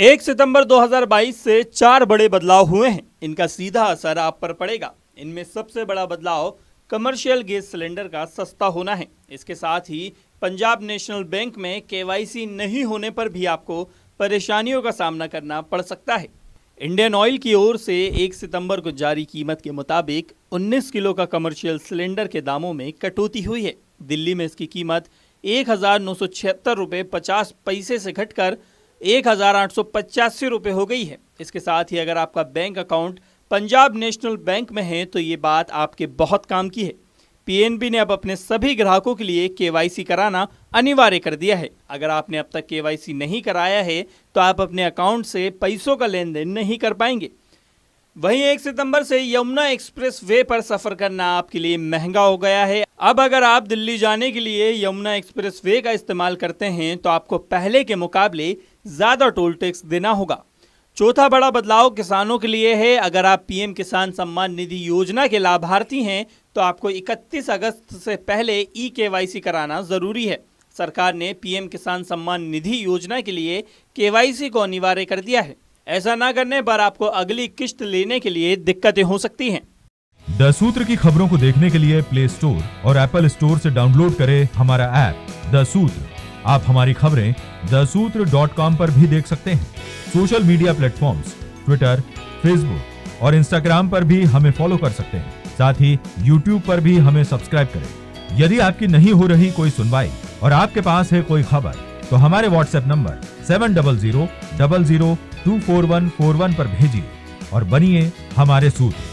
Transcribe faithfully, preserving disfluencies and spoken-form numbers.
एक सितंबर दो हज़ार बाईस से चार बड़े बदलाव हुए हैं। इनका सीधा असर आप पर पड़ेगा। इनमें सबसे बड़ा बदलाव कमर्शियल गैस सिलेंडर का सस्ता होना है। इसके साथ ही पंजाब नेशनल बैंक में केवाईसी नहीं होने पर भी आपको परेशानियों का सामना करना पड़ सकता है। इंडियन ऑयल की ओर से एक सितंबर को जारी कीमत के मुताबिक उन्नीस किलो का कमर्शियल सिलेंडर के दामों में कटौती हुई है। दिल्ली में इसकी कीमत एक हजार नौ सौ छिहत्तर रुपये पचास पैसे से घटकर एक हजार आठ सौ पचासी रुपये हो गई है। इसके साथ ही अगर आपका bank account Punjab National Bank में है तो ये बात आपके बहुत काम की है। पीएनबी ने अब अपने सभी ग्राहकों के लिए केवाईसी कराना अनिवार्य कर दिया है। अगर आपने अब तक केवाईसी नहीं कराया है तो आप अपने अकाउंट से पैसों का लेन देन नहीं कर पाएंगे। वहीं एक सितंबर से यमुना एक्सप्रेस वे पर सफर करना आपके लिए महंगा हो गया है। अब अगर आप दिल्ली जाने के लिए यमुना एक्सप्रेस वे का इस्तेमाल करते हैं तो आपको पहले के मुकाबले ज्यादा टोल टैक्स देना होगा। चौथा बड़ा बदलाव किसानों के लिए है। अगर आप पीएम किसान सम्मान निधि योजना के लाभार्थी हैं तो आपको इकतीस अगस्त से पहले ई केवाईसी कराना जरूरी है। सरकार ने पीएम किसान सम्मान निधि योजना के लिए केवाईसी को अनिवार्य कर दिया है। ऐसा ना करने पर आपको अगली किश्त लेने के लिए दिक्कतें हो सकती हैं। द सूत्र की खबरों को देखने के लिए प्ले स्टोर और एप्पल स्टोर से डाउनलोड करें हमारा ऐप द सूत्र। आप हमारी खबरें द सूत्र डॉट कॉम पर भी देख सकते हैं। Social media platforms Twitter, Facebook और इंस्टाग्राम पर भी हमें फॉलो कर सकते हैं। साथ ही यूट्यूब पर भी हमें सब्सक्राइब करें। यदि आपकी नहीं हो रही कोई सुनवाई और आपके पास है कोई खबर तो हमारे WhatsApp number seven double zero double zero two four one four one पर भेजिए और बनिए हमारे सूत्र।